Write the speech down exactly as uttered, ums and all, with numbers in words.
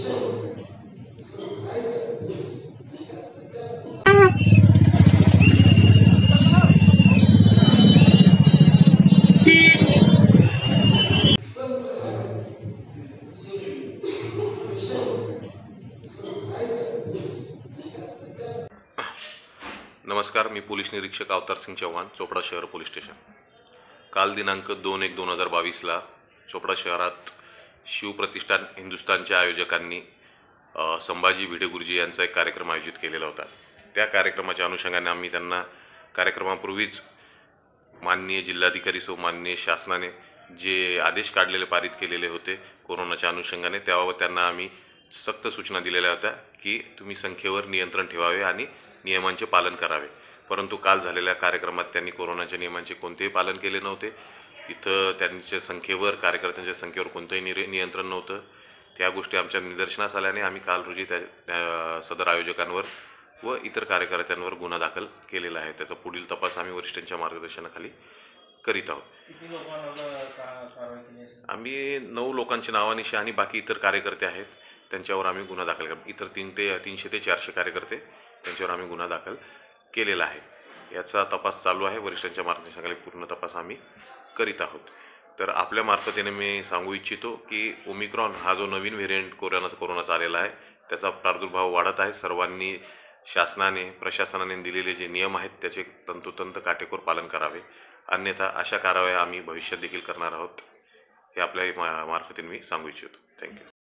नमस्कार, मी पोलीस निरीक्षक अवतार सिंग चौहान, चोपडा शहर पोलीस स्टेशन। काल दिनांक दोन एक दोन हजार बावीसला चोपडा शहरात शिवप्रतिष्ठान हिंदुस्थानच्या आयोजकांनी संभाजी भिडे गुरुजी यांचा एक कार्यक्रम आयोजित केलेला होता। त्या कार्यक्रमाच्या अनुषंगाने आम्ही त्यांना कार्यक्रमापूर्वीच माननीय जिल्हाधिकारी सो माननीय शासनाने जे आदेश काढलेले पारित केलेले होते कोरोनाच्या अनुषंगाने, त्याबाबत त्यांना आम्ही सक्त सूचना दिलेल्या होत्या की तुम्ही संख्येवर नियंत्रण ठेवावे आणि नियमांचे पालन करावे। परंतु काल झालेल्या कार्यक्रमात त्यांनी कोरोनाच्या नियमांचे कोणतेही पालन केले नव्हते। तिथं त्यांच्या संख्येवर कार्यकर्त्यांच्या संख्येवर कोणतेही नियंत्रण नव्हतं। त्या गोष्टी आमच्या निदर्शनास आल्याने आम्ही काल रोजी त्या सदर आयोजकांवर व इतर कार्यकर्त्यांवर गुन्हा दाखल केलेला आहे। त्याचा पुढील तपास आम्ही वरिष्ठांच्या मार्गदर्शनाखाली करीत आहोत। आम्ही नऊ लोकांची नावानिशी आणि बाकी इतर कार्यकर्ते आहेत त्यांच्यावर आम्ही गुन्हा दाखल करतो। इतर तीन ते तीनशे ते चारशे कार्यकर्ते त्यांच्यावर आम्ही गुन्हा दाखल केलेला आहे। याचा तपास चालू आहे। वरिष्ठांच्या मार्गदर्शनाखाली पूर्ण तपास आम्ही करीत आहोत। तर आपल्या मार्फतीने मी सांगू इच्छितो की ओमिक्रॉन हा जो नवीन व्हेरियंट कोरोनाचा कोरोनाचा आलेला आहे त्याचा प्रादुर्भाव वाढत आहे। सर्वांनी शासनाने प्रशासनाने दिलेले जे नियम आहेत त्याचे तंतोतंत काटेकोर पालन करावे, अन्यथा अशा कारवाया आम्ही भविष्यात देखील करणार आहोत हे आपल्या मार्फतीने मी सांगू इच्छितो। थँक्यू।